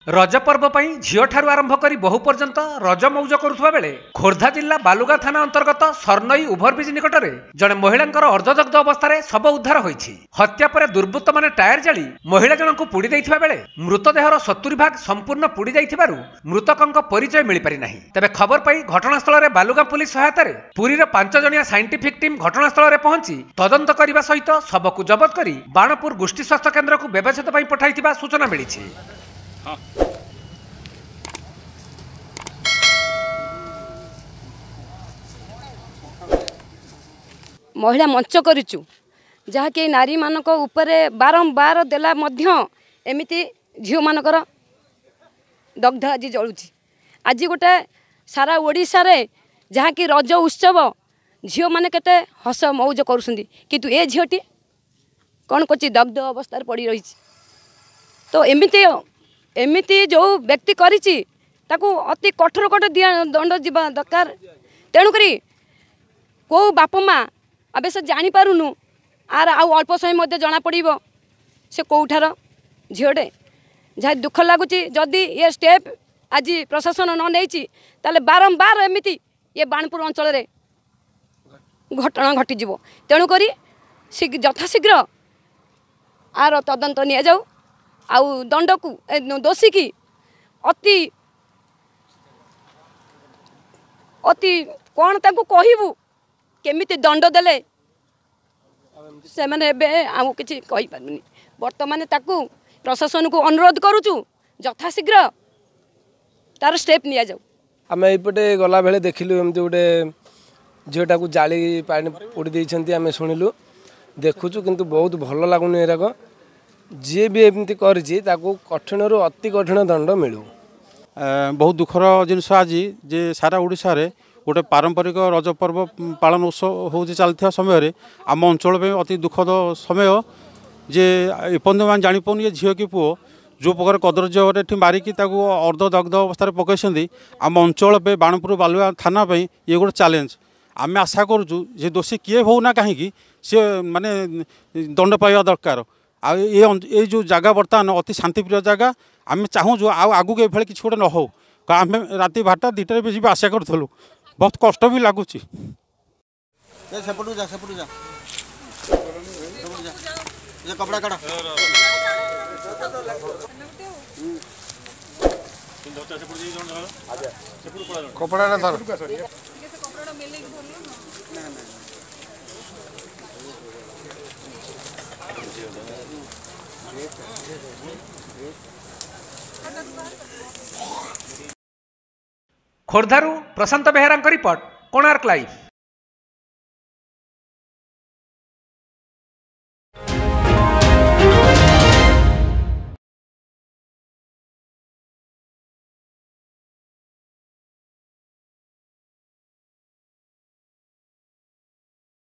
रज पर्व झील ठारू आरंभ कर बहु पर्यंत रज मौज करुवा बेले खोर्धा जिला बालुगा थाना अंतर्गत सरनई ओभरब्रिज निकट में जड़े महिला अर्धदग्ध अवस्था शव उद्धार होती। हत्या पर दुर्वृत्त मैंने टायर जाली महिला जनक पुड़ी देथिबा बेले मृतदेहर 70 भाग संपूर्ण पुड़ी जाइथिबारु मृतकंक परिचय मिल पारि नाही। तबे खबर पाई घटनास्थल में बालुगा पुलिस सहायता पुरीर 5 जणिया साइंटिफिक टीम घटनास्थल में पहुंची तदंत करने सहित शव को जबत कर बाणपुर गोष्ठी स्वास्थ्य केन्द्र को व्यवच्छेद पर पठाइथिबा सूचना मिली। महिला मंच करूँ जहाँकि नारी मानक उपरे बारंबार देला एमती झील मानकर दग्ध आज जलुची। आज गोटे सारा ओडिशा रे जहाँकि रज उत्सव झील मैंने केते हस मौज करुँच किंतु ए झीलटी कौन कर दग्ध अवस्था पड़ी रही। तो एमती जो व्यक्ति करी अति कठोर कठोर दिया दंड जीवा दरकार। तेणुक कौ बाप माँ आबे से जानीपारुनु आर आउ अल्प समय जना पड़ से कौठार झीटे जहाँ दुख लगुच जदि ये स्टेप आज प्रशासन न नहीं ताले बारंबार एमती ये बाणपुर अंचल रे घटना घटी तेणुक यथाशीघ्र आर तदंत नि जाऊ आउ दंड को दोषी की अति अति कौन ताकू कहबू केमिति दंड देले से माने आम किसी कहीपरि बर्तमान ताकू प्रशासन को अनुरोध करुचु यथाशीघ्र तार स्टेप नि जाऊ। आम एपटे गला बेले देखिलु एमती गोटे झीटा को जाली पानी पोड़ी देइछन्ती आमे सुनिलु देखुचु किंतु बहुत भल लागुनी एराक जी भी एमती करछि ताकू कठिन रु अति कठिन दंड मिलू। बहुत दुखर जिनस आज जे सारा ओडिशा रे गोटे पारंपरिक रज पर्व पालन उत्सव हो चलता समय आम अंचल में अति दुखद समय जे एपर्यंत मैंने जापन ये झील की पुओ जो प्रकार कदर्य मारिकी अर्धदग्ध अवस्था पकई आम अंचल पे बाणपुर बालुआ थाना ये गोटे चैलेंज आम आशा करुँ जे दोषी किए होना कहीं सी माने दंड पाइबा दरकार। ये जो जगह बर्तमान अति शांतिप्रिय जगह आम चाहूँ जो आगू ये किसी गोटे न हो आम राति 12टा 2टार भी आशा करूँ बहुत कष्ट भी लगुच। कपड़ा कड़ा कपड़ा खोर्धारू प्रशांत बेहेरा रिपोर्ट कोणार्क लाइव।